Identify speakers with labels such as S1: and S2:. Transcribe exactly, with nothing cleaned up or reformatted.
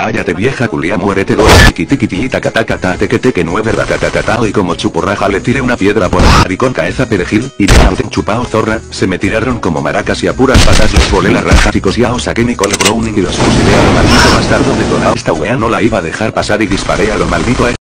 S1: Cállate vieja culia, muérete dos tiki tiki tiki taca taca ta teque teque nueve ratatatao y como chuporraja le tiré una piedra por el maricón cabeza perejil, y me auten chupao zorra, se me tiraron como maracas y a puras patas les volé la raja chicos ya os saqué mi cole browning y los fusilé a lo maldito bastardo detonado esta wea no la iba a dejar pasar y disparé a lo maldito.